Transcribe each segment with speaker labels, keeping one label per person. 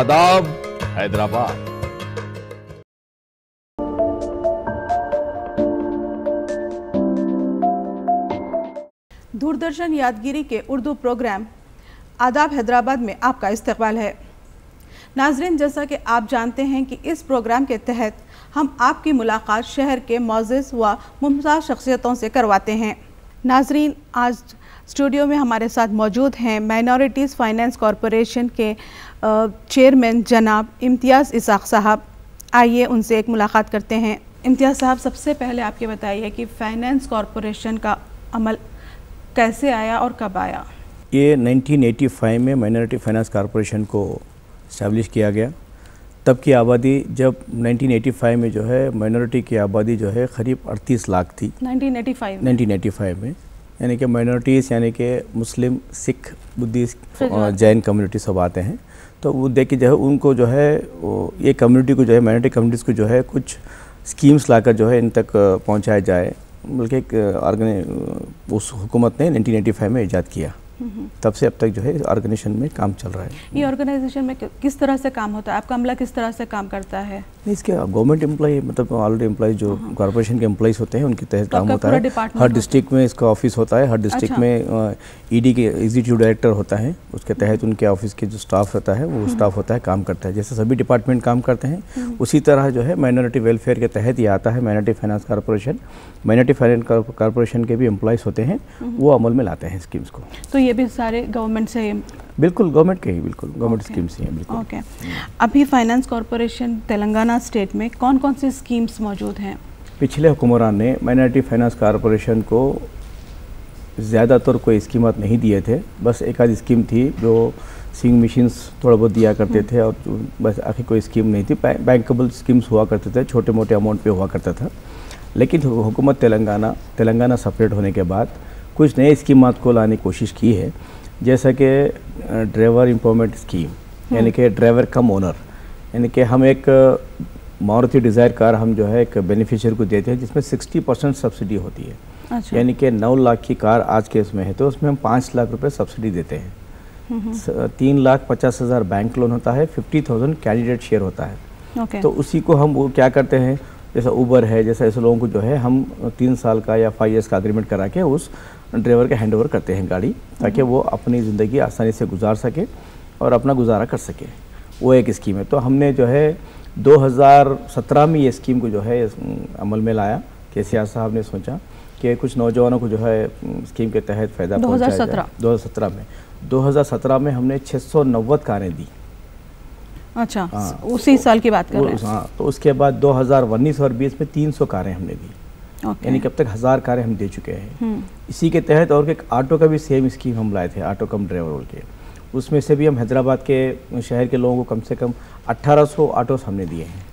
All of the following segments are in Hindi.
Speaker 1: आदाब हैदराबाद।
Speaker 2: दूरदर्शन यादगिरी के उर्दू प्रोग्राम आदाब हैदराबाद में आपका इस्तकबाल है। नाजरीन, जैसा कि आप जानते हैं कि इस प्रोग्राम के तहत हम आपकी मुलाकात शहर के मोअज़्ज़िज़ व मुमताज़ शख्सियतों से करवाते हैं। नाजरीन, आज स्टूडियो में हमारे साथ मौजूद हैं माइनॉरिटीज़ फाइनेंस कॉरपोरेशन के चेयरमैन जनाब इम्तियाज़ इसाक़ साहब। आइए उनसे एक मुलाकात करते हैं। इम्तियाज़ साहब, सबसे पहले आप ये बताइए कि फाइनेंस कॉरपोरेशन का अमल कैसे आया और कब आया?
Speaker 3: ये 1985 में माइनॉरिटी फाइनेंस कॉरपोरेशन को इस्टेब्लिश किया गया। तब की आबादी, जब 1985 में जो है माइनॉरिटी की आबादी जो है करीब 38 लाख थी। 1985 में यानी कि माइनॉरिटीज़ यानी कि मुस्लिम, सिख, बुद्धिस्ट और जैन कम्युनिटी सब आते हैं। तो वो देख के जो है उनको जो है ये कम्युनिटी को जो है माइनॉरिटी कम्युनिटीज़ को जो है कुछ स्कीम्स लाकर जो है इन तक पहुंचाया जाए, बल्कि एक उस हुकूमत ने 1985 में ईजाद किया। तब से अब तक जो है ऑर्गेनाइजेशन में काम चल रहा है।
Speaker 2: ये ऑर्गेनाइजेशन में किस तरह से काम होता है? आपका अमला किस तरह से काम करता है?
Speaker 3: नहीं, इसके गवर्नमेंट एम्प्लॉय मतलब ऑलरेडी एम्प्लॉय जो कॉर्पोरेशन के एम्प्लॉयज़ होते हैं उनके तहत काम होता है। हर डिस्ट्रिक्ट में इसका ऑफिस होता है। हर डिस्ट्रिक्ट में ईडी के एग्जीक्यूटिव डायरेक्टर होता है, उसके तहत उनके ऑफिस के जो स्टाफ होता है वो स्टाफ होता है, काम करता है। जैसे सभी डिपार्टमेंट काम करते हैं उसी तरह जो है माइनॉरिटी वेलफेयर के तहत ये आता है minority finance corporation. Minority finance corporation के भी एम्प्लॉयज़ होते हैं, वो अमल में लाते हैं स्कीम्स को।
Speaker 2: तो ये भी सारे गवर्नमेंट से?
Speaker 3: बिल्कुल गवर्नमेंट के ही, बिल्कुल गवर्नमेंट स्कीम्स ही हैं। बिल्कुल।
Speaker 2: ओके। अभी फाइनेंस कॉरपोरेशन तेलंगाना स्टेट में कौन कौन सी स्कीम्स मौजूद हैं? पिछले
Speaker 3: हुक्मरान ने माइनॉरिटी फाइनेंस कॉरपोरेशन को ज़्यादातर कोई स्कीमत नहीं दिए थे। बस एक आध स्कीम थी जो स्विंग मशीन्स थोड़ा बहुत दिया करते थे, और बस आखिर कोई स्कीम नहीं थी। बैंकेबल स्कीम्स हुआ करते थे, छोटे मोटे अमाउंट पे हुआ करता था। लेकिन हुकूमत तेलंगाना सेपरेट होने के बाद कुछ नए स्कीमात को लाने की कोशिश की है, जैसा कि ड्राइवर एम्पावरमेंट स्कीम, यानी कि ड्राइवर कम ओनर, यानी कि हम एक मारुति डिज़ायर कार हम जो है एक बेनिफिशियर को देते हैं जिसमें 60% सब्सिडी होती है।
Speaker 2: अच्छा।
Speaker 3: यानी कि 9 लाख की कार आज के इसमें है तो उसमें हम 5 लाख रुपए सब्सिडी देते हैं। 3,50,000 बैंक लोन होता है, 50,000 कैंडिडेट शेयर होता है। तो उसी को हम वो क्या करते हैं, जैसा उबर है, जैसा ऐसे लोगों को जो है हम 3 साल का या 5 ईयर्स का एग्रीमेंट करा के उस ड्राइवर के हैंड ओवर करते हैं गाड़ी, ताकि वो अपनी ज़िंदगी आसानी से गुजार सके और अपना गुजारा कर सके। वो एक स्कीम है। तो हमने जो है 2017 में ये स्कीम को जो है अमल में लाया। केसीआर साहब ने सोचा कि कुछ नौजवानों को जो है स्कीम के तहत फ़ायदा पहुँचाया जाए। 2017 में हमने 690 कारें दी।
Speaker 2: अच्छा। उसी साल की बात कर रहे हैं?
Speaker 3: हाँ। तो उसके बाद 2019 और 20 में 300 कारें हमने दी। यानी कि अब तक 1000 कारें हम दे चुके हैं। इसी के तहत और एक ऑटो का भी सेम स्कीम हम लाए थे, ऑटो कम ड्राइवर बोल के। उसमें से भी हम हैदराबाद के शहर के लोगों को कम से कम 1800 ऑटोस हमने दिए हैं।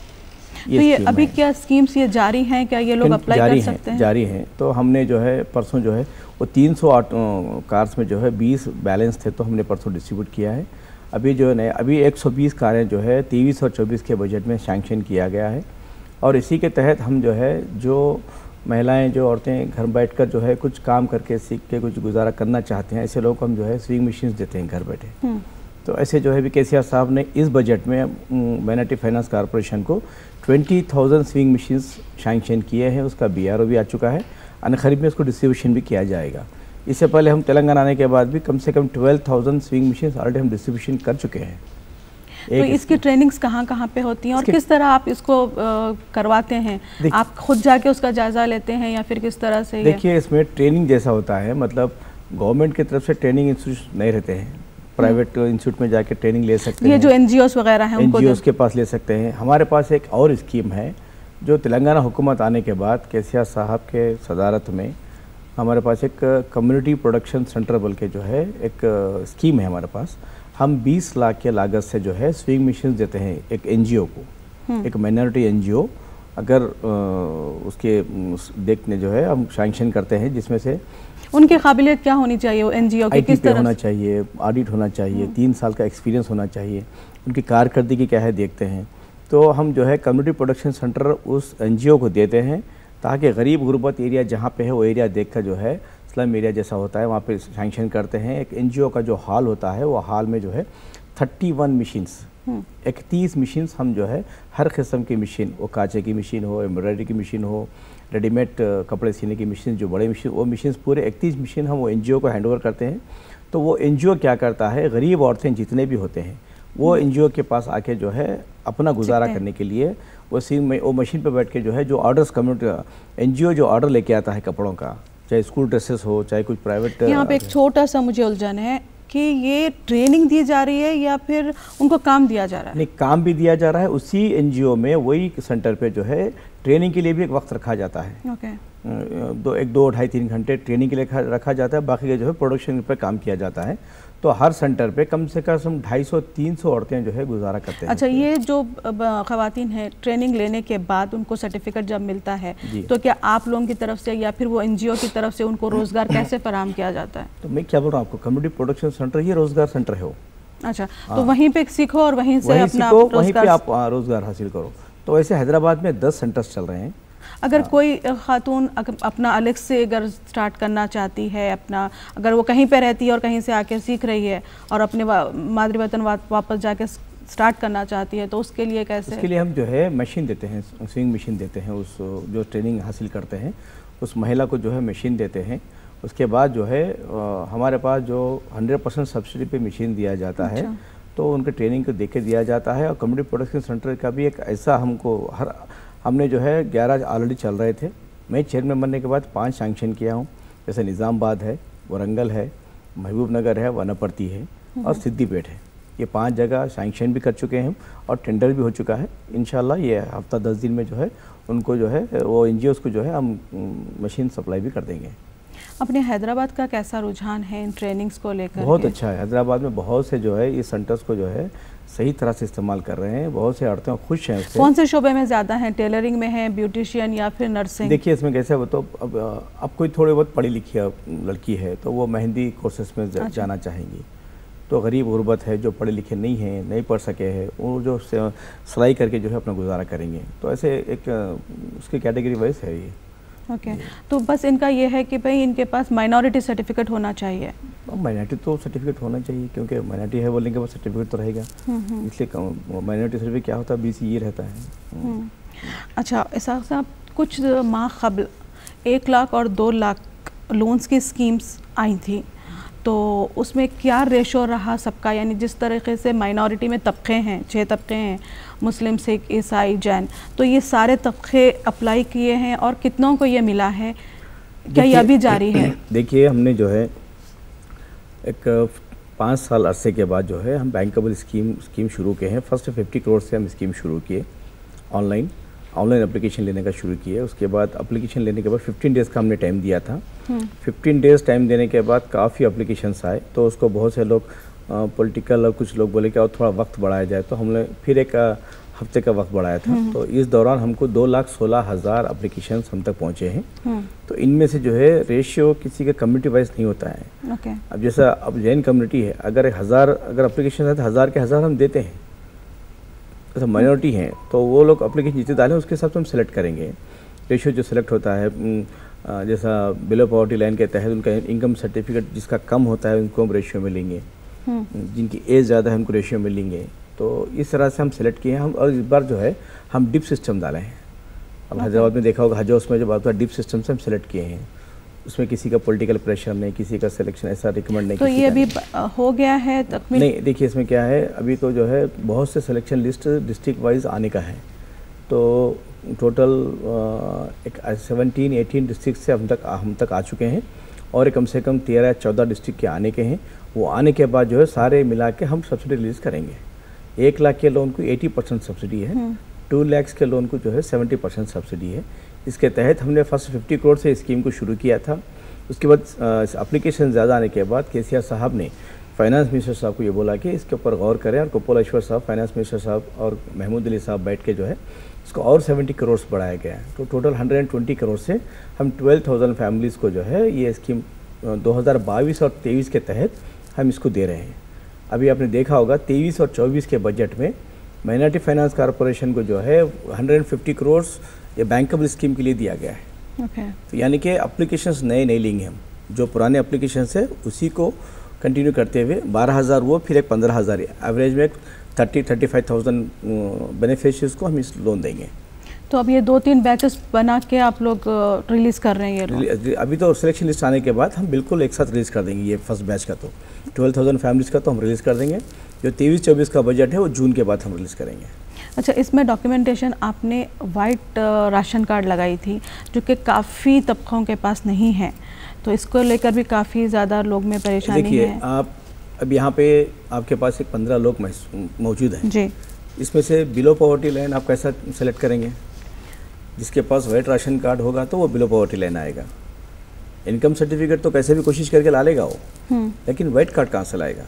Speaker 2: ये अभी क्या स्कीम्स ये जारी हैं? क्या ये लोग अप्लाई कर सकते हैं?
Speaker 3: जारी हैं। तो हमने जो है परसों जो है वो 300 ऑटो कार्स में जो है 20 बैलेंस थे, तो हमने परसों डिस्ट्रीब्यूट किया है। अभी जो है अभी 120 कारें जो है 23 और 24 के बजट में सैंक्शन किया गया है। और इसी के तहत हम जो है जो महिलाएं, जो औरतें घर बैठकर जो है कुछ काम करके सीख के कुछ गुजारा करना चाहते हैं, ऐसे लोगों को हम जो है स्विंग मशीन्स देते हैं घर बैठे। तो ऐसे जो है भी केसीआर साहब ने इस बजट में माइनॉरिटी फाइनेंस कॉरपोरेशन को 20,000 स्विंग मशीन्स सैंक्शन किए हैं। उसका BRO भी आ चुका है। अन्य खरीद में उसको डिस्ट्रीब्यूशन भी किया जाएगा। इससे पहले हम तेलंगाना आने के बाद भी कम से कम 12,000 स्विंग मशीन्स ऑलरेडी हम डिस्ट्रीब्यूशन कर चुके हैं।
Speaker 2: तो इसकी ट्रेनिंग्स कहाँ पे होती हैं और किस तरह आप इसको करवाते हैं? आप खुद जाके उसका जायज़ा लेते हैं या फिर किस तरह से?
Speaker 3: देखिए, इसमें ट्रेनिंग जैसा होता है, मतलब गवर्नमेंट की तरफ से ट्रेनिंग इंस्टीट्यूट नहीं रहते हैं। प्राइवेट इंस्टीट्यूट में जाके ट्रेनिंग ले सकते हैं।
Speaker 2: ये जो NGOs वगैरह हैं उनको
Speaker 3: NGOs के पास ले सकते हैं। हमारे पास एक और स्कीम है जो तेलंगाना हुकूमत आने के बाद केसीआर साहब के सदारत में हमारे पास एक कम्युनिटी प्रोडक्शन सेंटर बोल के जो है एक स्कीम है हमारे पास। हम 20 लाख के लागत से जो है स्विंग मशीन देते हैं एक NGO को, एक माइनॉरिटी NGO। अगर उसके देखने जो है हम सैंक्शन करते हैं, जिसमें से
Speaker 2: उनकी काबिलियत क्या होनी चाहिए? वो NGO की किस तरह
Speaker 3: होना चाहिए, ऑडिट होना चाहिए, 3 साल का एक्सपीरियंस होना चाहिए, उनकी कारकर्दगी क्या है देखते हैं। तो हम जो है कम्युनिटी प्रोडक्शन सेंटर उस NGO को देते हैं ताकि गरीब गुरबत एरिया जहाँ पे है वो एरिया देखकर जो है स्लम एरिया जैसा होता है वहाँ पे सैंक्शन करते हैं। एक NGO का जो हॉल होता है वो हॉल में जो है 31 मशीन्स 31 मशीन हम जो है हर किस्म की मशीन, वो कांचे की मशीन हो, एम्ब्रॉयडरी की मशीन हो, रेडीमेड कपड़े सीने की मशीन, जो बड़े मशीन, वो मशीन पूरे 31 मशीन हम वो NGO को हैंडओवर करते हैं। तो वो NGO क्या करता है, गरीब औरतें जितने भी होते हैं वो NGO के पास आके जो है अपना गुजारा करने के लिए वो मशीन पर बैठ के जो है, जो ऑर्डर्स कम्युनिटी NGO जो ऑर्डर लेके आता है कपड़ों का, चाहे स्कूल ड्रेसेस हो, चाहे कुछ प्राइवेट।
Speaker 2: यहाँ पे एक छोटा सा मुझे उलझन है कि ये ट्रेनिंग दी जा रही है या फिर उनको काम दिया जा रहा है?
Speaker 3: नहीं, काम भी दिया जा रहा है। उसी NGO में वही सेंटर पे जो है ट्रेनिंग के लिए भी एक वक्त रखा जाता है।
Speaker 2: ओके।
Speaker 3: 2 ढाई 3 घंटे ट्रेनिंग के लिए रखा जाता है, बाकी के जो है प्रोडक्शन पे काम किया जाता है। तो हर सेंटर पे कम से कम 250-300 औरतें जो है गुजारा करते हैं।
Speaker 2: अच्छा, ये जो ख़वातीन हैं ट्रेनिंग लेने के बाद उनको सर्टिफिकेट जब मिलता है तो क्या आप लोगों की तरफ से या फिर वो NGO की तरफ से उनको रोज़गार कैसे फराहम किया जाता है?
Speaker 3: तो मैं क्या बोल रहा हूँ आपको, कम्युनिटी प्रोडक्शन सेंटर ये रोज़गार सेंटर है वो।
Speaker 2: अच्छा, तो वहीं पे सीखो और वहीं से अपना
Speaker 3: वहीं पे आप रोज़गार हासिल करो। तो ऐसे हैदराबाद में 10 सेंटर्स चल रहे हैं।
Speaker 2: अगर कोई खातून अपना अलग से अगर स्टार्ट करना चाहती है अपना, अगर वो कहीं पे रहती है और कहीं से आके सीख रही है और अपने मादरी वतन वापस जाके स्टार्ट करना चाहती है, तो उसके लिए कैसे?
Speaker 3: उसके लिए हम जो है मशीन देते हैं, स्विंग मशीन देते हैं। उस जो ट्रेनिंग हासिल करते हैं उस महिला को जो है मशीन देते हैं। उसके बाद जो है हमारे पास जो 100% सब्सिडी पे मशीन दिया जाता है। तो उनके ट्रेनिंग को देके दिया जाता है। और कम्युनिटी प्रोडक्शन सेंटर का भी एक ऐसा हमने जो है 11 ऑलरेडी चल रहे थे। मैं चेयरमैन बनने के बाद 5 सैंक्शन किया हूँ। जैसे निज़ामबाद है, वरंगल है, महबूब नगर है, वनपर्ती है और सिद्दीपेट है। ये 5 जगह सैंक्शन भी कर चुके हैं और टेंडर भी हो चुका है। इंशाल्लाह ये हफ्ता 10 दिन में जो है उनको जो है वो NGOs को जो है हम मशीन सप्लाई भी कर देंगे।
Speaker 2: अपने हैदराबाद का कैसा रुझान है इन ट्रेनिंग्स को लेकर?
Speaker 3: बहुत अच्छा है। हैदराबाद में बहुत से जो है इस सेंटर्स को जो है सही तरह से इस्तेमाल कर रहे हैं। बहुत से औरतें खुश हैं उससे।
Speaker 2: कौन से शोबे में ज़्यादा हैं? टेलरिंग में है, ब्यूटिशियन या फिर नर्सिंग?
Speaker 3: देखिए इसमें कैसे हो, तो अब कोई थोड़ी बहुत पढ़ी लिखी लड़की है तो वो मेहंदी कोर्सेस में जाना चाहेंगी। तो गरीब गुरबत है, जो पढ़े लिखे नहीं हैं, नहीं पढ़ सके हैं, वो जो सिलाई करके जो है अपना गुजारा करेंगे। तो ऐसे एक उसकी कैटेगरी वाइज है ये।
Speaker 2: ओके। तो बस इनका ये है कि भाई इनके पास माइनॉरिटी सर्टिफिकेट होना चाहिए।
Speaker 3: माइनॉरिटी तो सर्टिफिकेट होना चाहिए, क्योंकि माइनॉरिटी है बोलने के बाद सर्टिफिकेट तो रहेगा। इसलिए माइनॉरिटी सर्टिफिकेट क्या होता है, BCE रहता है।
Speaker 2: अच्छा, ऐसा आप कुछ माह क़ब्ल 1 लाख और 2 लाख लोन्स की स्कीम्स आई थी, तो उसमें क्या रेशो रहा सबका? यानी जिस तरीके से माइनॉरिटी में तबके हैं, 6 तबके हैं, मुस्लिम, सिख, ईसाई, जैन, तो ये सारे तबके अप्लाई किए हैं और कितनों को ये मिला है? क्या ये अभी जारी है?
Speaker 3: देखिए हमने जो है एक 5 साल अरसे के बाद जो है हम बैंकेबल स्कीम शुरू किए हैं। फर्स्ट 50 करोड़ से हम स्कीम शुरू किए। ऑनलाइन एप्लीकेशन लेने का शुरू किए। उसके बाद एप्लीकेशन लेने के बाद 15 डेज़ का हमने टाइम दिया था। 15 डेज़ टाइम देने के बाद काफ़ी एप्लीकेशंस आए। तो उसको बहुत से लोग पॉलिटिकल और कुछ लोग बोले कि और थोड़ा वक्त बढ़ाया जाए, तो हमने फिर एक हफ्ते का वक्त बढ़ाया था। तो इस दौरान हमको 2,16,000 एप्लीकेशंस हम तक पहुँचे हैं। तो इनमें से जो है रेशियो किसी का कम्युनिटी वाइज नहीं होता है। अब जैसा अब जैन कम्युनिटी है, अगर 1000 अगर एप्लीकेशन है तो 1000 के 1000 हम देते हैं। जैसे माइनॉरिटी हैं तो वो लोग एप्लीकेशन जितने डालें उसके हिसाब से हम सेलेक्ट करेंगे। रेशियो जो सेलेक्ट होता है, जैसा बिलो पॉवर्टी लाइन के तहत उनका इनकम सर्टिफिकेट जिसका कम होता है उनको हम रेशियो में लेंगे, जिनकी एज ज़्यादा है उनको रेशियो में लेंगे। तो इस तरह से हम सेलेक्ट किए हैं हम। और इस बार जो है हम डिप सिस्टम डाले हैं। अब हैदराबाद में देखा होगा हज हाउस में जब आता है डिप सिस्टम से हम सेलेक्ट किए हैं। उसमें किसी का पॉलिटिकल प्रेशर नहीं, किसी का सिलेक्शन ऐसा रिकमेंड नहीं।
Speaker 2: तो ये अभी हो गया है तकमील? नहीं,
Speaker 3: देखिए इसमें क्या है, अभी तो जो है बहुत से सिलेक्शन लिस्ट डिस्ट्रिक्ट वाइज आने का है। तो टोटल एक 17-18 डिस्ट्रिक्ट से हम तक आ चुके हैं और कम से कम 13-14 डिस्ट्रिक्ट के आने के हैं। वो आने के बाद जो है सारे मिला के हम सब्सिडी रिलीज़ करेंगे। 1 लाख के लोन को 80% सब्सिडी है, 2 लाख के लोन को जो है 70% सब्सिडी है। इसके तहत हमने फर्स्ट 50 करोड़ से स्कीम को शुरू किया था। उसके बाद एप्लीकेशन ज़्यादा आने के बाद KCR साहब ने फाइनेंस मिनिस्टर साहब को ये बोला कि इसके ऊपर गौर करें, और कुपोलेश्वर साहब, फाइनेंस मिनिस्टर साहब और महमूद अली साहब बैठ के जो है इसको और 70 करोड़ बढ़ाया गया है। तो टोटल 120 करोड़ से हम 12,000 फैमिलीज़ को जो है ये स्कीम 2022 और 23 के तहत हम इसको दे रहे हैं। अभी आपने देखा होगा 23 और 24 के बजट में माइनॉरिटी फाइनेंस कॉरपोरेशन को जो है 150 करोड़ ये बैंकेबल स्कीम के लिए दिया गया है। तो यानी कि एप्लीकेशंस नए नहीं लेंगे हम, जो पुराने एप्लीकेशंस है उसी को कंटिन्यू करते हुए 12,000 वो फिर एक 15,000 एवरेज में 30-35,000 बेनिफिशियरीज को हम इस लोन देंगे।
Speaker 2: तो अब ये 2-3 बैचेस बना के आप लोग रिलीज़ कर रहे हैं ये लोन?
Speaker 3: अभी तो सिलेक्शन लिस्ट आने के बाद हम बिल्कुल एक साथ रिलीज़ कर देंगे। ये फर्स्ट बैच का तो 12,000 फैमिलीज़ का तो हम रिलीज़ कर देंगे। जो 23-24 का बजट है वो जून के बाद हम रिलीज़ करेंगे।
Speaker 2: अच्छा, इसमें डॉक्यूमेंटेशन आपने वाइट राशन कार्ड लगाई थी जो कि काफ़ी तबकों के पास नहीं है, तो इसको लेकर भी काफ़ी ज़्यादा लोग में परेशानी है।
Speaker 3: देखिए, आप अब यहाँ पे आपके पास एक 15 लोग मौजूद हैं
Speaker 2: जी।
Speaker 3: इसमें से बिलो पॉवर्टी लाइन आप कैसा सेलेक्ट करेंगे? जिसके पास वाइट राशन कार्ड होगा तो वो बिलो पॉवर्टी लाइन आएगा। इनकम सर्टिफिकेट तो कैसे भी कोशिश करके ला लेगा वो, लेकिन वाइट कार्ड कहाँ से लाएगा?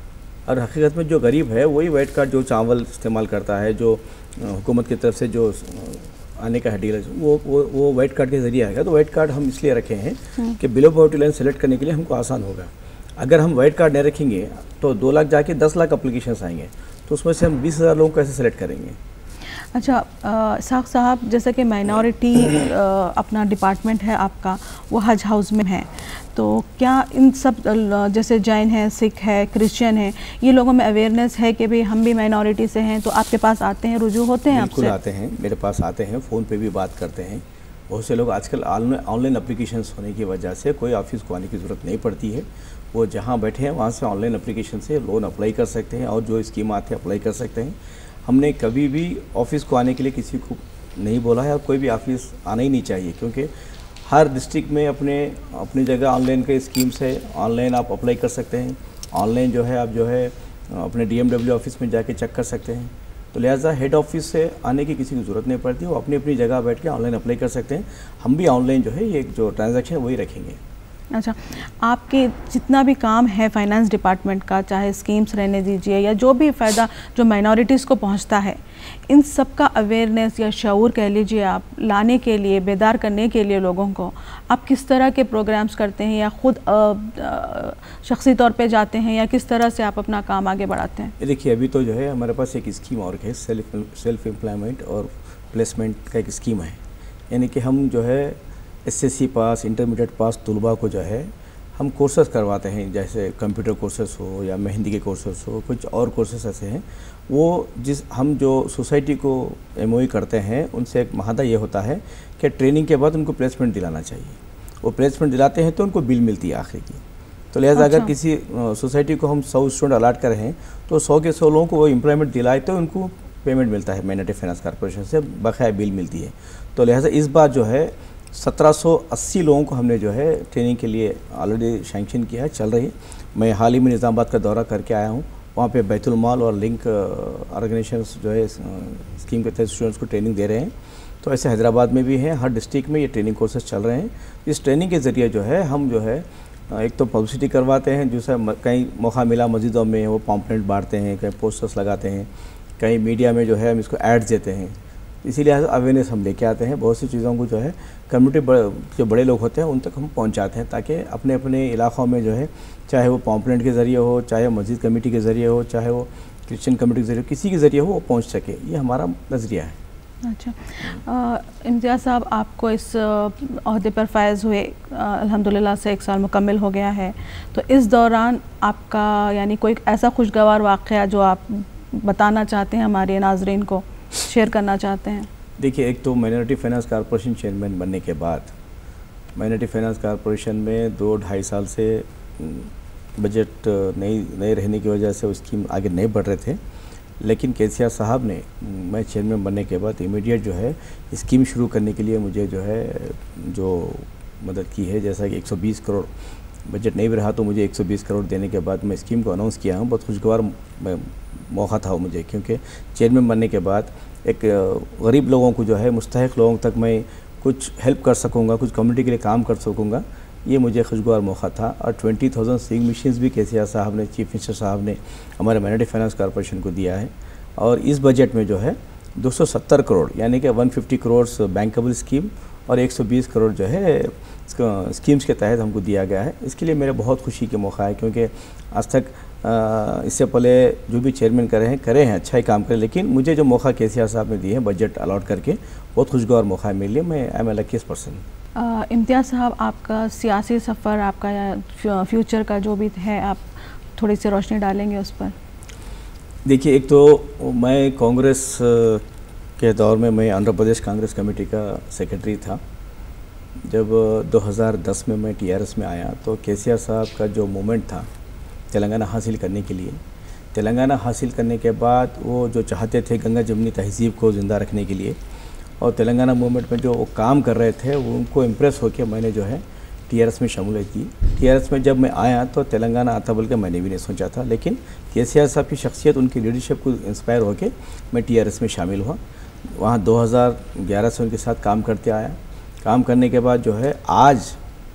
Speaker 3: और हकीकत में जो गरीब है वही वाइट कार्ड, जो चावल इस्तेमाल करता है, जो हुकूमत की तरफ से जो आने का है डीलर, वो वाइट कार्ड के ज़रिए आएगा। तो वाइट कार्ड हम इसलिए रखे हैं कि बिलो पॉवर्टी लाइन सेलेक्ट करने के लिए हमको आसान होगा। अगर हम वाइट कार्ड नहीं रखेंगे तो 2 लाख जाके 10 लाख अप्लीकेशंस आएंगे, तो उसमें से हम 20,000 लोगों को कैसे सेलेक्ट करेंगे?
Speaker 2: अच्छा, साख साहब, जैसे कि माइनॉरिटी अपना डिपार्टमेंट है आपका, वो हज हाउस में है, तो क्या इन सब जैसे जैन है, सिख है, क्रिश्चियन है, ये लोगों में अवेयरनेस है कि भाई हम भी माइनॉरिटी से हैं, तो आपके पास आते हैं, रुजू होते हैं आपसे?
Speaker 3: बिल्कुल आते हैं, मेरे पास आते हैं, फ़ोन पे भी बात करते हैं। बहुत से लोग आजकल ऑनलाइन एप्लीकेशंस होने की वजह से कोई ऑफिस को आने की ज़रूरत नहीं पड़ती है। वो जहाँ बैठे हैं वहाँ से ऑनलाइन एप्लीकेशन से लोन अप्लाई कर सकते हैं और जो स्कीम आते हैं अप्लाई कर सकते हैं। हमने कभी भी ऑफिस को आने के लिए किसी को नहीं बोला है और कोई भी ऑफिस आना ही नहीं चाहिए, क्योंकि हर डिस्ट्रिक्ट में अपनी जगह ऑनलाइन के स्कीम्स है। ऑनलाइन आप अप्लाई कर सकते हैं, ऑनलाइन जो है आप जो है अपने DMW ऑफिस में जाके चेक कर सकते हैं। तो लिहाजा हेड ऑफिस से आने की किसी की ज़रूरत नहीं पड़ती, वो अपनी अपनी जगह बैठ के ऑनलाइन अप्लाई कर सकते हैं। हम भी ऑनलाइन जो है ये जो ट्रांजैक्शन वही रखेंगे।
Speaker 2: अच्छा, आपके जितना भी काम है फाइनेंस डिपार्टमेंट का, चाहे स्कीम्स रहने दीजिए या जो भी फ़ायदा जो माइनॉरिटीज़ को पहुंचता है, इन सब का अवेयरनेस या शऊर कह लीजिए आप लाने के लिए, बेदार करने के लिए लोगों को, आप किस तरह के प्रोग्राम्स करते हैं या ख़ुद शख्सी तौर पे जाते हैं या किस तरह से आप अपना काम आगे बढ़ाते हैं?
Speaker 3: देखिए, अभी तो जो है हमारे पास एक स्कीम और है, सेल्फ एम्प्लॉयमेंट और प्लेसमेंट का एक स्कीम है। यानी कि हम जो है SSC पास, इंटरमीडिएट पास तलबा को जो है हम कोर्सेस करवाते हैं, जैसे कंप्यूटर कोर्सेस हो या मेहंदी के कोर्सेस हो, कुछ और कोर्सेस ऐसे हैं। वो हम जो सोसाइटी को MOE करते हैं उनसे एक माहदा ये होता है कि ट्रेनिंग के बाद उनको प्लेसमेंट दिलाना चाहिए। वो प्लेसमेंट दिलाते हैं तो उनको बिल मिलती है आखिर की। तो लिहाजा अगर किसी सोसाइटी को हम 100 स्टूडेंट अलाट कर रहे हैं तो 100 के 100 लोगों को वो एम्प्लॉयमेंट दिलाए तो उनको पेमेंट मिलता है, माइनॉरिटी फाइनेंस कॉर्पोरेशन से बकाया बिल मिलती है। तो लिहाजा इस बार जो है 1780 लोगों को हमने जो है ट्रेनिंग के लिए ऑलरेडी सैंक्शन किया है, चल रही है। मैं हाल ही में निज़ामाबाद का दौरा करके आया हूँ, वहाँ पे बैतुल माल और लिंक ऑर्गेनाइजेशंस जो है स्कीम के तहत स्टूडेंट्स को ट्रेनिंग दे रहे हैं। तो ऐसे हैदराबाद में भी हैं, हर डिस्ट्रिक्ट में ये ट्रेनिंग कोर्सेज चल रहे हैं। इस ट्रेनिंग के ज़रिए जो है हम जो है एक तो पब्लिसिटी करवाते हैं, दूसरा कहीं मौका मिला मस्जिदों में वो पॉम्पलेट बांटते हैं, कहीं पोस्टर्स लगाते हैं, कहीं मीडिया में जो है हम इसको एड्स देते हैं। इसीलिए अवेयरनेस हम लेके आते हैं। बहुत सी चीज़ों को जो है कम्युनिटी जो बड़े लोग होते हैं उन तक हम पहुंचाते हैं, ताकि अपने अपने इलाक़ों में जो है, चाहे वो पॉम्पलेट के ज़रिए हो, चाहे मस्जिद कमेटी के ज़रिए हो, चाहे वो क्रिश्चियन कमेटी के ज़रिए, किसी के ज़रिए हो, वो पहुंच सके। ये हमारा नज़रिया है।
Speaker 2: अच्छा, इम्तियाज़ साहब, आपको इस ओहदे पर फायज़ हुए अल्हम्दुलिल्लाह से 1 साल मुकम्मल हो गया है, तो इस दौरान आपका यानी कोई ऐसा खुशगवार वाक़या जो आप बताना चाहते हैं हमारे नाज़रीन को, शेयर करना चाहते हैं? देखिए,
Speaker 3: एक तो माइनॉरिटी फाइनेंस कॉर्पोरेशन चेयरमैन बनने के बाद माइनॉरिटी फाइनेंस कॉर्पोरेशन में 2-2.5 साल से बजट नहीं रहने की वजह से वो स्कीम आगे नहीं बढ़ रहे थे। लेकिन KCR साहब ने, मैं चेयरमैन बनने के बाद इमीडिएट जो है स्कीम शुरू करने के लिए मुझे जो है जो मदद की है। जैसा कि 120 करोड़ बजट नहीं भी रहा तो मुझे 120 करोड़ देने के बाद मैं स्कीम को अनाउंस किया हूँ। बहुत खुशगवार मौका था मुझे, क्योंकि चेयरमैन बनने के बाद एक गरीब लोगों को जो है, मुस्तहिक लोगों तक मैं कुछ हेल्प कर सकूँगा, कुछ कम्युनिटी के लिए काम कर सकूँगा, ये मुझे खुशगवार मौका था। और 20,000 सीइंग मशीन्स भी KCR साहब ने, चीफ मिनिस्टर साहब ने हमारे माइनॉरिटी फाइनेंस कॉर्पोरेशन को दिया है। और इस बजट में जो है 270 करोड़ यानी कि 150 करोड़ बैंकेबल स्कीम और 120 करोड़ जो है स्कीम्स के तहत हमको दिया गया है। इसके लिए मेरे बहुत खुशी के मौका है, क्योंकि आज तक इससे पहले जो भी चेयरमैन करे हैं अच्छा ही काम करे, लेकिन मुझे जो मौका KCR साहब ने दिए हैं बजट अलॉट करके, बहुत खुशगवार मौका है मेरे लिए। मैं I am a luckiest person.
Speaker 2: Imtiaz साहब, आपका सियासी सफ़र, आपका या फ्यूचर का जो भी है, आप थोड़ी सी रोशनी डालेंगे उस पर?
Speaker 3: देखिए, एक तो मैं कांग्रेस के दौर में मैं आंध्र प्रदेश कांग्रेस कमेटी का सेक्रेटरी था। जब 2010 में मैं टीआरएस में आया तो केसीआर साहब का जो मूवमेंट था तेलंगाना हासिल करने के लिए, तेलंगाना हासिल करने के बाद वो जो चाहते थे गंगा जमनी तहजीब को ज़िंदा रखने के लिए, और तेलंगाना मूवमेंट में जो वो काम कर रहे थे उनको इम्प्रेस होकर मैंने जो है टीआरएस में शमूलियत की। टीआरएस में जब मैं आया तो तेलंगाना आता बोल के मैंने भी नहीं सोचा था, लेकिन केसीआर साहब की शख्सियत, उनकी लीडरशिप को इंस्पायर होकर मैं टीआरएस में शामिल हुआ। वहाँ 2011 से उनके साथ काम करते आया। काम करने के बाद जो है आज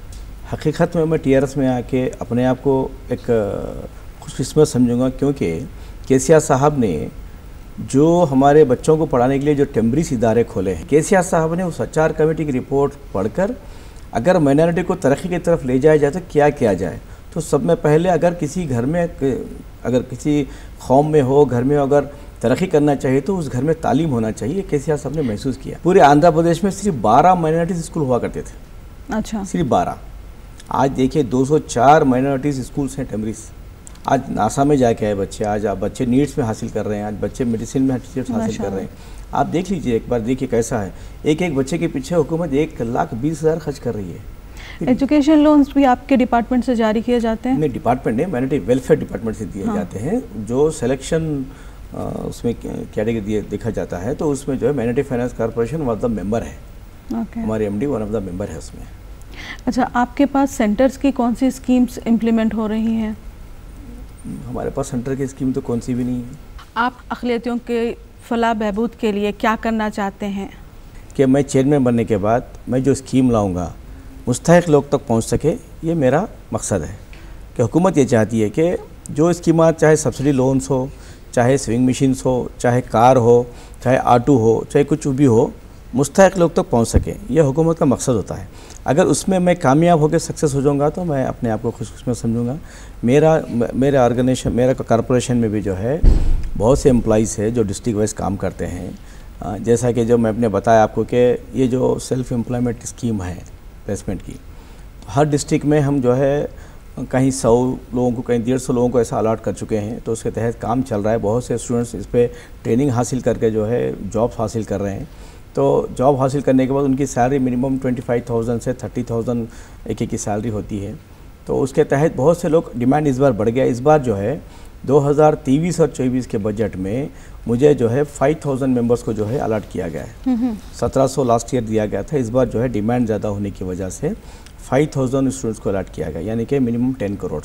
Speaker 3: हकीकत में मैं टीआरएस में आके अपने आप को एक खुशकिस्मत समझूंगा, क्योंकि केसीआर साहब ने जो हमारे बच्चों को पढ़ाने के लिए जो टेम्बरिस इदारे खोले हैं, केसीआर साहब ने उस एचआर कमेटी की रिपोर्ट पढ़कर अगर माइनॉरिटी को तरक्की की तरफ ले जाया जाए तो क्या किया जाए, तो सब में पहले अगर किसी घर में, अगर किसी कौम में हो, घर में अगर तरक्की करना चाहिए तो उस घर में तालीम होना चाहिए। केसीआर साहब ने महसूस किया। पूरे आंध्र प्रदेश में सिर्फ 12 माइनॉरिटीज़ स्कूल हुआ करते थे।
Speaker 2: अच्छा।
Speaker 3: सिर्फ 12। आज देखिए 204 माइनॉरिटीज़ स्कूल्स हैं टेम्बरिस। आज नासा में जाके आए बच्चे, आज आप बच्चे नीट्स में हासिल कर रहे हैं, आज बच्चे मेडिसिन में हासिल कर रहे हैं। आप देख लीजिए, एक बार देखिए कैसा है। एक एक बच्चे के पीछे हुकूमत 1,20,000 खर्च कर रही है।
Speaker 2: एजुकेशन लोन्स भी आपके डिपार्टमेंट से जारी किए जाते हैं?
Speaker 3: नहीं, डिपार्टमेंट नहीं, माइनॉरिटी वेलफेयर डिपार्टमेंट से दिए जाते हैं। जो सिलेक्शन उसमें कैटेगरी देखा जाता है तो उसमें जो है minority finance corporation one of the member है। हमारे MD one of the member है उसमें।
Speaker 2: अच्छा, आपके पास सेंटर्स की कौन सी स्कीम्स इम्प्लीमेंट हो रही हैं?
Speaker 3: हमारे पास सेंटर की स्कीम तो कौन सी भी नहीं है।
Speaker 2: आप अक़लियतियों के फलाह बहबूद के लिए क्या करना चाहते हैं?
Speaker 3: कि मैं चेयरमैन बनने के बाद मैं जो स्कीम लाऊंगा मुस्तहिक लोग तक पहुंच सके, ये मेरा मकसद है। कि हुकूमत ये चाहती है कि जो स्कीमात, चाहे सब्सिडी लोन्स हो, चाहे स्विंग मशीन्स हो, चाहे कार हो, चाहे ऑटो हो, चाहे कुछ भी हो, मुस्तहिक लोग तक पहुंच सके, यह हुकूमत का मकसद होता है। अगर उसमें मैं कामयाब होकर सक्सेस हो जाऊंगा तो मैं अपने आप को खुशकिस्मत समझूंगा। मेरा ऑर्गेनाइजेशन, मेरा कॉरपोरेशन में भी जो है बहुत से एम्प्लॉइज़ है जो डिस्ट्रिक्ट वाइज काम करते हैं। जैसा कि जो मैं अपने बताया आपको कि ये जो सेल्फ एम्प्लॉयमेंट स्कीम है प्लेसमेंट की, हर डिस्ट्रिक्ट में हम जो है कहीं 100 लोगों को, कहीं 150 लोगों को ऐसा अलॉट कर चुके हैं। तो उसके तहत काम चल रहा है। बहुत से स्टूडेंट्स इस पर ट्रेनिंग हासिल करके जो है जॉब हासिल कर रहे हैं। तो जॉब हासिल करने के बाद उनकी सैलरी मिनिमम 25,000 से 30,000 एक की सैलरी होती है। तो उसके तहत बहुत से लोग, डिमांड इस बार बढ़ गया। इस बार जो है 2023 और 24 के बजट में मुझे जो है 5,000 मेंबर्स को जो है अलॉट किया गया है। 1700 लास्ट ईयर दिया गया था। इस बार जो है डिमांड ज़्यादा होने की वजह से 5,000 स्टूडेंट्स को अलॉट किया गया, यानी कि मिनिमम 10 करोड़।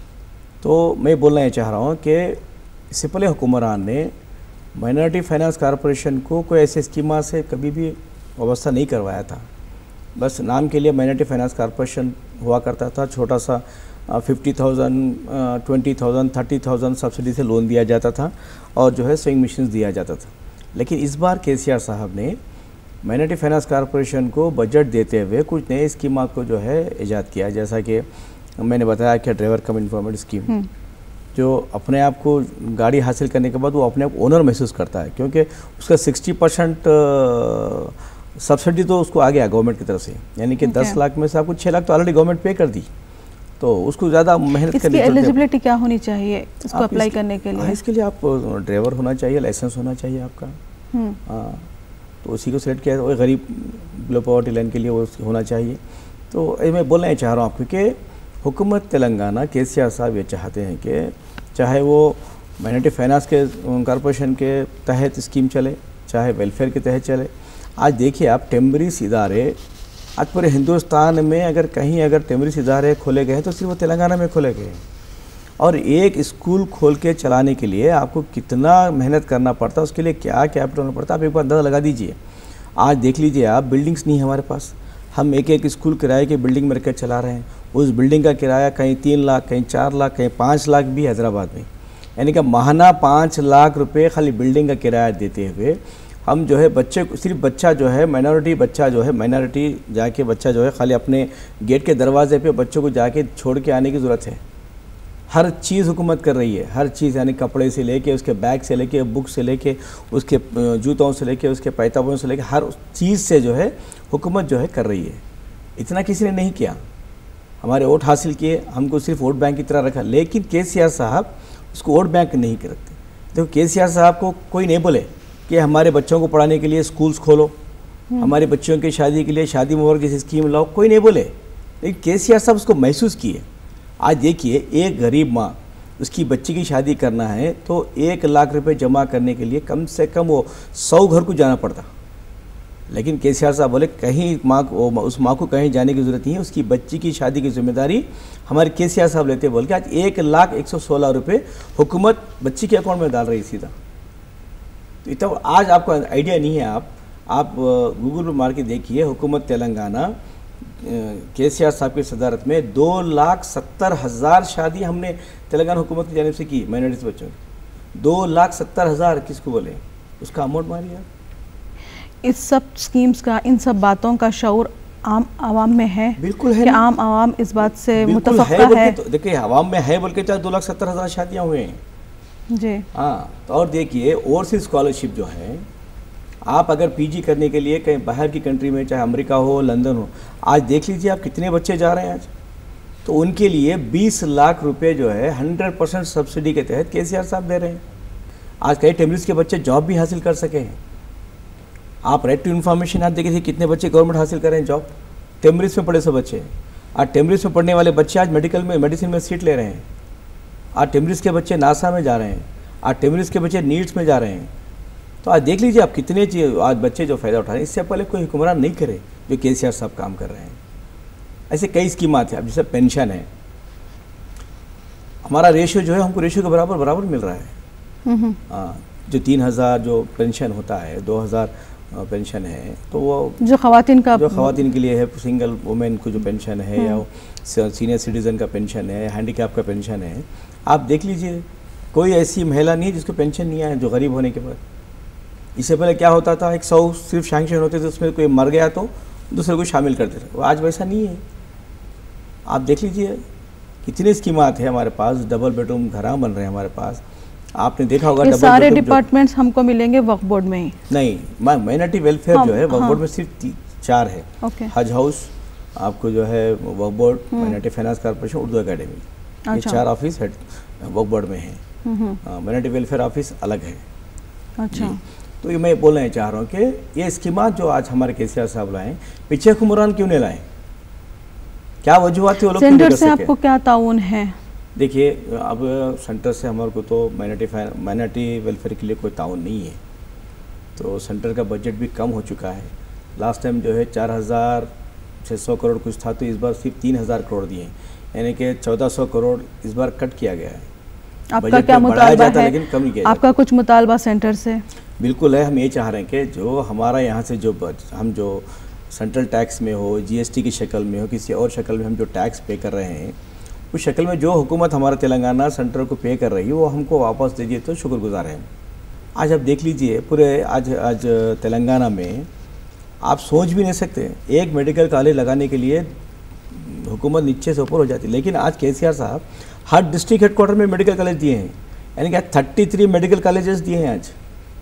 Speaker 3: तो मैं बोलना ये चाह रहा हूँ कि इससे पहले हुक्मरान ने माइनॉरिटी फाइनेंस कॉर्पोरेशन को कोई ऐसे स्कीमा से कभी भी वाबस्ता नहीं करवाया था। बस नाम के लिए माइनॉरिटी फाइनेंस कॉर्पोरेशन हुआ करता था। छोटा सा 50,000, 20,000, 30,000 सब्सिडी से लोन दिया जाता था और जो है स्विंग मशीन्स दिया जाता था। लेकिन इस बार केसीआर साहब ने माइनॉरिटी फाइनेंस कॉर्पोरेशन को बजट देते हुए कुछ नए स्कीमा को जो है ईजाद किया। जैसा कि मैंने बताया कि ड्राइवर कम इन्फॉर्मेट स्कीम, जो अपने आप को गाड़ी हासिल करने के बाद वो अपने आप ओनर महसूस करता है, क्योंकि उसका 60% सब्सिडी तो उसको आ गया गवर्नमेंट की तरफ से, यानी कि 10 लाख में से आपको 6 लाख तो ऑलरेडी गवर्नमेंट पे कर दी। तो उसको ज़्यादा मेहनत करनी
Speaker 2: पड़ती है। इसकी एलिजिबिलिटी क्या होनी चाहिए इसको अप्लाई करने के लिए?
Speaker 3: इसके लिए आप ड्राइवर होना चाहिए, लाइसेंस होना चाहिए आपका। हाँ, तो उसी को सिलेक्ट किया। वो गरीब बिलो पॉवर्टी लाइन के लिए वो होना चाहिए। तो मैं बोलना चाह रहा हूँ आपको कि हुकूमत तेलंगाना, केसीआर साहब ये चाहते हैं कि चाहे वो माइनॉरिटी फाइनेंस के कॉर्पोरेशन के तहत स्कीम चले, चाहे वेलफेयर के तहत चले। आज देखिए आप, टेम्बरिस इदारे आज पूरे हिंदुस्तान में अगर कहीं अगर टेम्बरिस इदारे खोले गए हैं तो सिर्फ वो तेलंगाना में खोले गए हैं। और एक स्कूल खोल के चलाने के लिए आपको कितना मेहनत करना पड़ता है, उसके लिए क्या कैपिटल होना पड़ता है, आप एक बार अंदाज़ा लगा दीजिए। आज देख लीजिए आप, बिल्डिंग्स नहीं है हमारे पास। हम एक स्कूल किराए की बिल्डिंग में रख चला रहे हैं। उस बिल्डिंग का किराया कहीं 3 लाख, कहीं 4 लाख, कहीं 5 लाख भी हैदराबाद में, यानी कि माहाना 5 लाख रुपए खाली बिल्डिंग का किराया देते हुए हम जो है बच्चे, सिर्फ बच्चा जो है माइनॉरिटी बच्चा जो है, माइनॉरिटी जाके बच्चा जो है खाली अपने गेट के दरवाजे पे बच्चों को जाके छोड़ के आने की ज़रूरत है। हर चीज़ हुकूमत कर रही है, हर चीज़, यानी कपड़े से लेके, उसके बैग से लेके, बुक से लेके, उसके जूतों से लेके, उसके पैताबों से लेके, हर चीज़ से जो है हुकूमत जो है कर रही है। इतना किसी ने नहीं किया। हमारे वोट हासिल किए, हमको सिर्फ वोट बैंक की तरह रखा, लेकिन केसीआर साहब उसको वोट बैंक नहीं रखते। तो केसीआर साहब को कोई नहीं बोले कि हमारे बच्चों को पढ़ाने के लिए स्कूल्स खोलो, हमारे बच्चों की शादी के लिए शादी मुबारक जैसी स्कीम लाओ, कोई नहीं बोले। लेकिन केसीआर साहब उसको महसूस किए। आज देखिए, एक गरीब माँ, उसकी बच्ची की शादी करना है तो 1 लाख रुपए जमा करने के लिए कम से कम वो 100 घर को जाना पड़ता। लेकिन केसीआर साहब बोले कहीं उस माँ को कहीं जाने की ज़रूरत नहीं है, उसकी बच्ची की शादी की जिम्मेदारी हमारे केसीआर साहब लेते बोल के आज 1,116 रुपये हुकूमत बच्ची के अकाउंट में डाल रही सीधा। तो इतना आज आपको आइडिया नहीं है। आप गूगल पर मार के देखिए, हुकूमत तेलंगाना केसीआर साहब की सदारत में 2,70,000 शादी हमने तेलंगाना हुकूमत की जानिब से की माइनॉरिटीज़ बच्चों की। 2,70,000 किसको बोले, उसका अमाउंट मारिए आप।
Speaker 2: इस सब स्कीम्स का, इन सब बातों का शऊर आम आवाम में है? बिल्कुल है कि आम आवाम इस बात से मुतफ़क़ा है।
Speaker 3: तो देखिए, आवाम में है बोल के चाहे 2,70,000 शादियाँ हुए हैं
Speaker 2: जी।
Speaker 3: हाँ, तो और देखिए ओवरसीज स्कॉलरशिप जो है, आप अगर पीजी करने के लिए कहीं बाहर की कंट्री में, चाहे अमेरिका हो, लंदन हो, आज देख लीजिए आप कितने बच्चे जा रहे हैं आज। तो उनके लिए 20 लाख रुपए जो है 100% सब्सिडी के तहत केसीआर साहब दे रहे हैं। आज कई टेमरिस के बच्चे जॉब भी हासिल कर सके हैं। आप राइट टू इन्फॉर्मेशन आप देखिए कितने बच्चे गवर्नमेंट हासिल कर रहे हैं जॉब। टेमरिस में पढ़े सब बच्चे, आज टेमरिस में पढ़ने वाले बच्चे आज मेडिसिन में सीट ले रहे हैं। आज टेमरिस के बच्चे नासा में जा रहे हैं, आज टेमरिस के बच्चे नीट्स में जा रहे हैं। तो आज देख लीजिए आप कितने आज बच्चे जो फ़ायदा उठा रहे हैं। इससे पहले कोई हुक्मरान नहीं करे जो केसीआर साहब काम कर रहे हैं। ऐसे कई स्कीमात हैं। अब जैसे पेंशन है, हमारा रेशियो जो है, हमको रेशियो के बराबर मिल रहा है। जो 3,000 जो पेंशन होता है, 2,000 पेंशन है, तो वो
Speaker 2: जो ख़वातीन
Speaker 3: के लिए है, सिंगल वुमेन को जो पेंशन है, या सीनियर सिटीज़न का पेंशन है, हैंडीकैप का पेंशन है। आप देख लीजिए, कोई ऐसी महिला नहीं है जिसको पेंशन नहीं आया जो गरीब होने के बाद। इससे पहले क्या होता था, 100 सिर्फ सैंक्शन होते थे, उसमें कोई मर गया तो दूसरे को शामिल करते थे। आज वैसा नहीं है। आप देख लीजिए कितनी स्कीमात है हमारे पास, डबल बेडरूम घर बन रहे हैं हमारे पास। आपने देखा होगा
Speaker 2: ये सारे डिपार्टमेंट्स हमको मिलेंगे वक्फ बोर्ड में ही?
Speaker 3: नहीं, माइनॉरिटी वेलफेयर जो है वक्फ बोर्ड में सिर्फ 4 है। हज हाउस आपको जो है Waqf board, minority finance corporation, Urdu academy, ये 4 ऑफिस हेड वक्फ बोर्ड में है। माइनॉरिटी वेलफेयर ऑफिस अलग है।
Speaker 2: अच्छा,
Speaker 3: तो ये मैं बोलना चाह रहा हूँ कि ये स्कीमात जो आज हमारे केसीआर साहब लाए, पीछे हुक्मरान क्यों नहीं लाए? क्या वजूहत थी वो लोग?
Speaker 2: सेंटर से आपको क्या ताउन है?
Speaker 3: देखिए, अब सेंटर से हमारे को तो माइनॉरिटी वेलफेयर के लिए कोई ताउन नहीं है। तो सेंटर का बजट भी कम हो चुका है। लास्ट टाइम जो है 4,600 करोड़ कुछ था, तो इस बार सिर्फ 3,000 करोड़ दिए, यानी कि 1,400 करोड़ इस बार कट किया गया है।
Speaker 2: आपका क्या मुतालबा है?
Speaker 3: लेकिन कम नहीं किया।
Speaker 2: आपका कुछ मुतालबा सेंटर से?
Speaker 3: बिल्कुल है। हम ये चाह रहे हैं कि जो हमारा यहाँ से हम जो सेंट्रल टैक्स में हो, जीएसटी की शक्ल में हो, किसी और शक्ल में हम जो टैक्स पे कर रहे हैं, उस शक्ल में जो हुकूमत हमारा तेलंगाना सेंटर को पे कर रही है वो हमको वापस दे दिए तो शुक्रगुजार हैं। आज आप देख लीजिए, पूरे आज तेलंगाना में आप सोच भी नहीं सकते, एक मेडिकल कॉलेज लगाने के लिए हुकूमत नीचे से ऊपर हो जाती है। लेकिन आज केसीआर साहब हर डिस्ट्रिक्ट हेडक्वार्टर में मेडिकल कॉलेज दिए हैं, यानी कि 33 मेडिकल कॉलेजेस दिए हैं आज।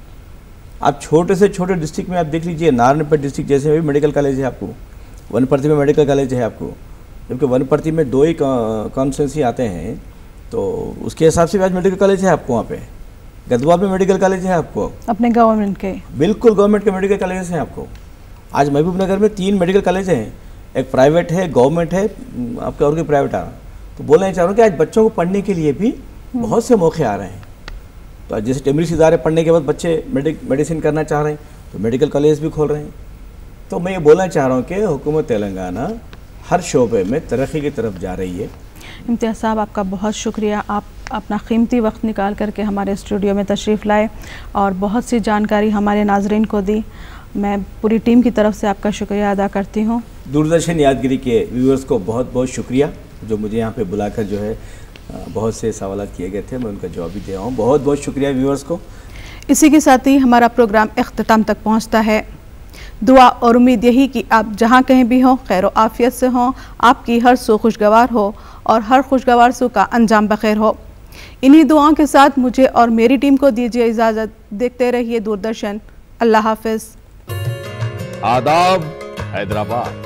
Speaker 3: आप छोटे से छोटे डिस्ट्रिक्ट में आप देख लीजिए, नारायणपेट डिस्ट्रिक्ट जैसे भी मेडिकल कॉलेज है आपको, वनपर्ती में मेडिकल कॉलेज है आपको, जबकि वनपर्ती में 2 ही कॉन्स्टिट्यूंसी आते हैं, तो उसके हिसाब से भी आज मेडिकल कॉलेज है आपको। वहाँ पे गदवा में मेडिकल कॉलेज है आपको,
Speaker 2: अपने गवर्नमेंट के,
Speaker 3: बिल्कुल गवर्नमेंट के मेडिकल कॉलेज हैं आपको। आज महबूब नगर में 3 मेडिकल कॉलेज हैं, एक प्राइवेट है, गवर्नमेंट है, आपका और कोई प्राइवेट आ रहा। तो बोलना चाह रहा हूँ कि आज बच्चों को पढ़ने के लिए भी बहुत से मौके आ रहे हैं। तो जैसे टेमरिस इदारे पढ़ने के बाद बच्चे मेडिसिन करना चाह रहे हैं तो मेडिकल कॉलेज भी खोल रहे हैं। तो मैं ये बोलना चाह रहा हूँ कि हुकूमत तेलंगाना हर शोबे में तरक्की की तरफ जा रही है।
Speaker 2: इम्तियाज़ साहब, आपका बहुत शुक्रिया। आप अपना कीमती वक्त निकाल करके हमारे स्टूडियो में तशरीफ़ लाए और बहुत सी जानकारी हमारे नाजरीन को दी। मैं पूरी टीम की तरफ से आपका शुक्रिया अदा करती हूँ।
Speaker 3: दूरदर्शन यादगिरी के व्यूअर्स को बहुत बहुत शुक्रिया, जो मुझे यहाँ पे बुलाकर जो है बहुत से सवाल किए गए थे, मैं उनका जवाब भी दे रहा हूँ। बहुत बहुत शुक्रिया व्यूअर्स को।
Speaker 2: इसी के साथ ही हमारा प्रोग्राम इख्तिताम तक पहुँचता है। दुआ और उम्मीद यही कि आप जहाँ कहीं भी हों, खैर आफियत से हों, आपकी हर सू खुशगवार हो और हर खुशगवार सू का अंजाम बखैर हो। इन्हीं दुआओं के साथ मुझे और मेरी टीम को दीजिए इजाज़त। देखते रहिए दूरदर्शन। अल्लाह हाफिज़।
Speaker 1: आदाब हैदराबाद।